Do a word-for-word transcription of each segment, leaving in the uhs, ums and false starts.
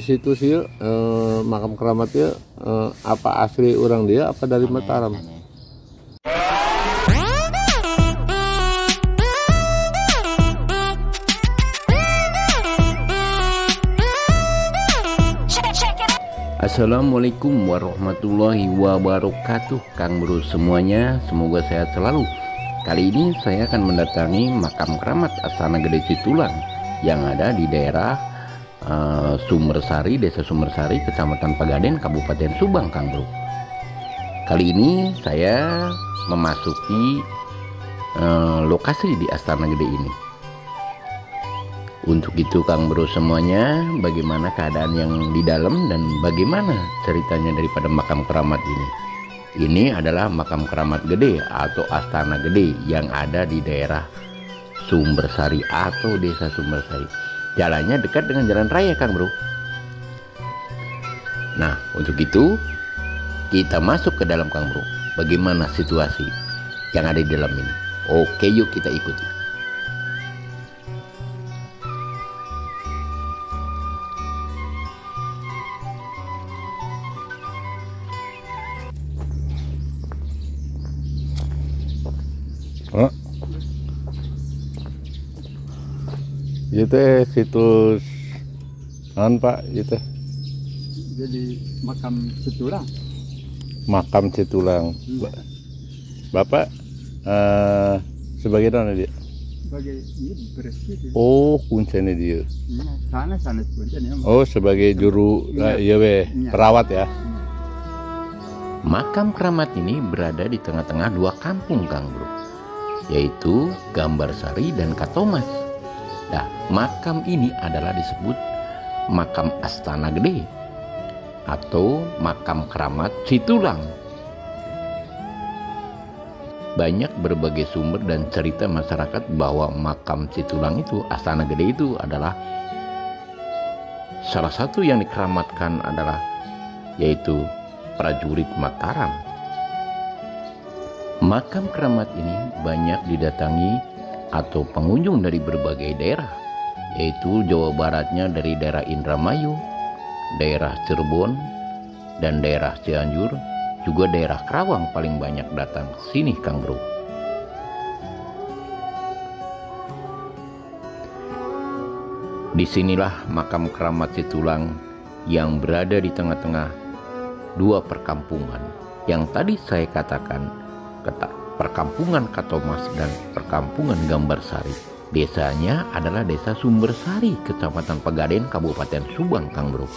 situ sih eh, makam keramatnya eh, apa asli orang dia apa dari Mataram? Assalamualaikum warahmatullahi wabarakatuh, Kang Bro semuanya, semoga sehat selalu. Kali ini saya akan mendatangi makam keramat Astana Gede Citulang yang ada di daerah uh, Sumbersari, Desa Sumbersari, Kecamatan Pegadaian, Kabupaten Subang, Kang Bro. Kali ini saya memasuki uh, lokasi di Astana Gede ini. Untuk itu Kang Bro semuanya, bagaimana keadaan yang di dalam dan bagaimana ceritanya daripada makam keramat ini. Ini adalah makam keramat gede atau Astana Gede yang ada di daerah Sumbersari atau Desa Sumbersari. Jalannya dekat dengan jalan raya Kang Bro. Nah, untuk itu kita masuk ke dalam Kang Bro. Bagaimana situasi yang ada di dalam ini? Oke, yuk kita ikuti. Oh. Itu situs non Pak itu. Jadi makam Citulang. Makam Citulang. Hmm. Bapak uh, sebagai mana dia? Sebagai ini bersih. Oh, kuncinya dia. Ya, sana sana sebenarnya. Oh, sebagai juru ya, iya weh, ya. perawat ya. Makam keramat ini berada di tengah-tengah dua kampung Kang Bro, yaitu Gambarsari dan Katomas. Nah, makam ini adalah disebut makam Astana Gede atau makam keramat Citulang. Banyak berbagai sumber dan cerita masyarakat bahwa makam Citulang itu, Astana Gede itu adalah salah satu yang dikeramatkan adalah yaitu prajurit Mataram. Makam keramat ini banyak didatangi atau pengunjung dari berbagai daerah, yaitu Jawa Baratnya dari daerah Indramayu, daerah Cirebon, dan daerah Cianjur, juga daerah Karawang paling banyak datang ke sini Kang Bro. Disinilah makam keramat Citulang yang berada di tengah-tengah dua perkampungan yang tadi saya katakan, perkampungan Katomas dan perkampungan Gambarsari. Desanya adalah Desa Sumbersari, Kecamatan Pegadaian, Kabupaten Subang, Kang Bro.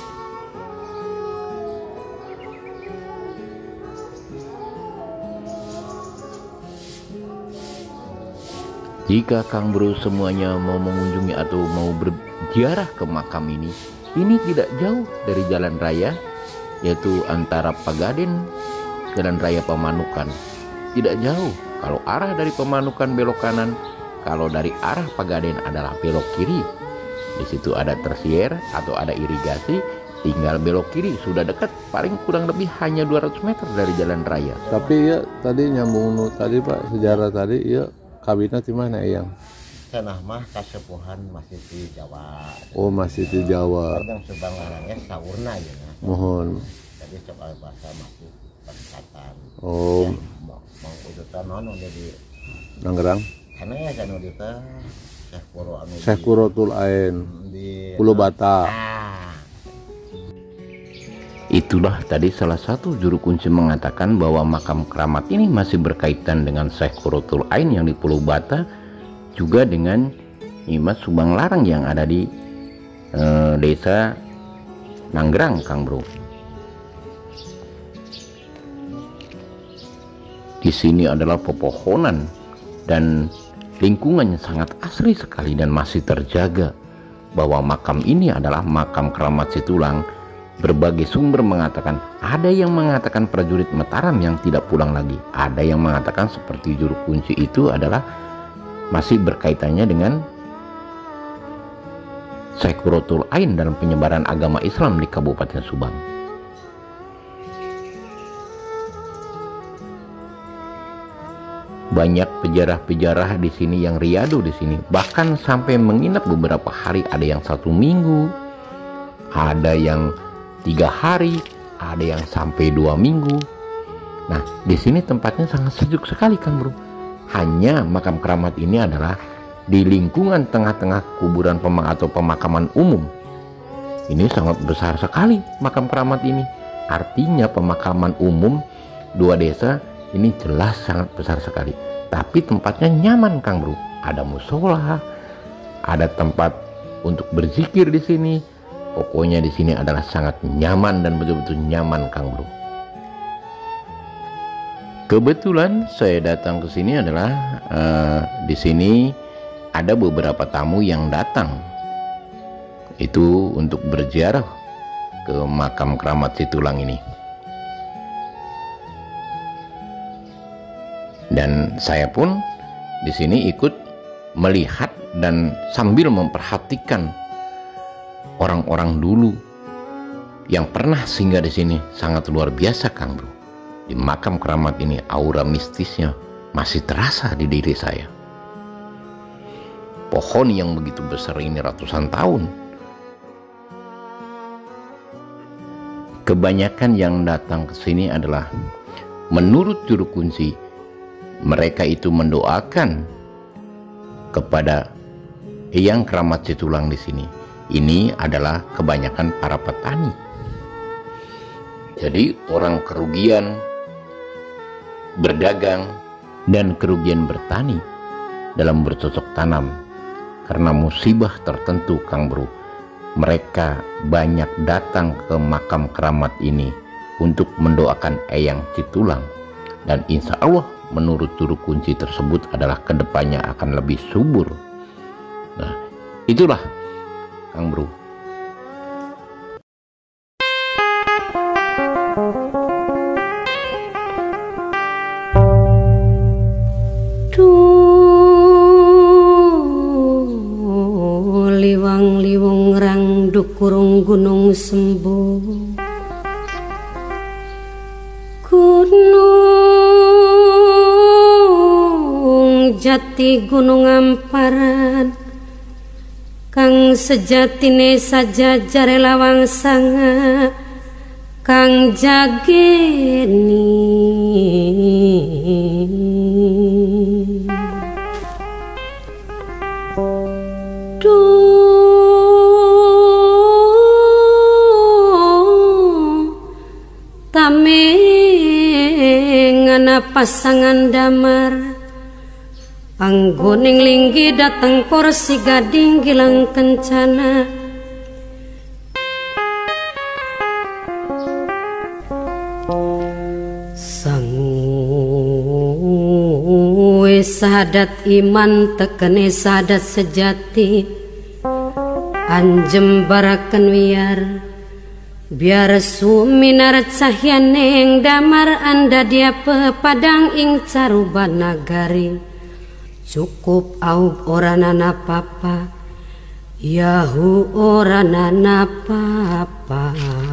Jika Kang Bro semuanya mau mengunjungi atau mau berziarah ke makam ini, ini tidak jauh dari jalan raya, yaitu antara Pegadaian Jalan Raya Pemanukan. Tidak jauh. Kalau arah dari Pemanukan belok kanan, kalau dari arah Pegadaian adalah belok kiri. Di situ ada tersier atau ada irigasi, tinggal belok kiri, sudah dekat, paling kurang lebih hanya dua ratus meter dari jalan raya. Tapi ya tadi nyambung nu tadi Pak, sejarah tadi ya kawinnya di mana Eyang? Tanah mah kasepuhan masih di Jawa. Oh, masih di Jawa. Kadang Subang larangnya saurna ya. Mohon. Jadi soal bahasa masih pendekatan. Oh. Ya, mau mau udutan nono di Nanggerang. karena ya kan udutan Syekh Kuro anu di- Syekh Kurotul Ain. di Pulau Bata. Ah, Itulah tadi salah satu juru kunci mengatakan bahwa makam keramat ini masih berkaitan dengan Syekh Kurotul Ain yang di Pulau Bata, juga dengan Nyimas Subang Larang yang ada di eh, Desa Nanggerang, Kang Bro. Di sini adalah pepohonan dan lingkungannya sangat asri sekali dan masih terjaga. Bahwa makam ini adalah makam keramat Citulang. Berbagai sumber mengatakan, ada yang mengatakan prajurit Mataram yang tidak pulang lagi, ada yang mengatakan seperti juru kunci itu adalah masih berkaitannya dengan Syekh Kurotul Ain dalam penyebaran agama Islam di Kabupaten Subang. Banyak pejarah-pejarah di sini yang riado di sini, bahkan sampai menginap beberapa hari, ada yang satu minggu, ada yang tiga hari, ada yang sampai dua minggu. Nah, di sini tempatnya sangat sejuk sekali, Kang Bro. Hanya makam keramat ini adalah di lingkungan tengah-tengah kuburan pema atau pemakaman umum. Ini sangat besar sekali makam keramat ini. Artinya pemakaman umum dua desa ini jelas sangat besar sekali. Tapi tempatnya nyaman, Kang Bro. Ada musola, ada tempat untuk berzikir di sini. Pokoknya di sini adalah sangat nyaman dan betul-betul nyaman, Kang Bro. Kebetulan saya datang ke sini adalah uh, di sini ada beberapa tamu yang datang itu untuk berziarah ke makam keramat Situlang ini. Dan saya pun di sini ikut melihat dan sambil memperhatikan orang-orang dulu yang pernah singgah di sini. Sangat luar biasa, Kang Bro. Di makam keramat ini aura mistisnya masih terasa di diri saya. Pohon yang begitu besar ini ratusan tahun. Kebanyakan yang datang ke sini adalah menurut juru kunci, mereka itu mendoakan kepada Eyang Keramat Situlang di sini. Ini adalah kebanyakan para petani. Jadi orang kerugian berdagang dan kerugian bertani dalam bercocok tanam karena musibah tertentu, Kang Bro. Mereka banyak datang ke makam keramat ini untuk mendoakan Eyang Situlang. Dan insya Allah menurut juru kunci tersebut adalah kedepannya akan lebih subur. Nah, itulah Kang Bro. Liwang-liwang rang dukurung gunung sembuh, gunung jati gunung amparan, kang sejatine saja jare lawang sanga, kang jageni. Tamengana pasangan damar, anggoning linggi datang kursi gading gilang kencana. Sangue sahadat iman tekene sahadat sejati, anjem baraken wiar biar suminar cahyaneng damar anda dia pepadang ing caruban nagari. Cukup aub oranana papa, yahu oranana papa.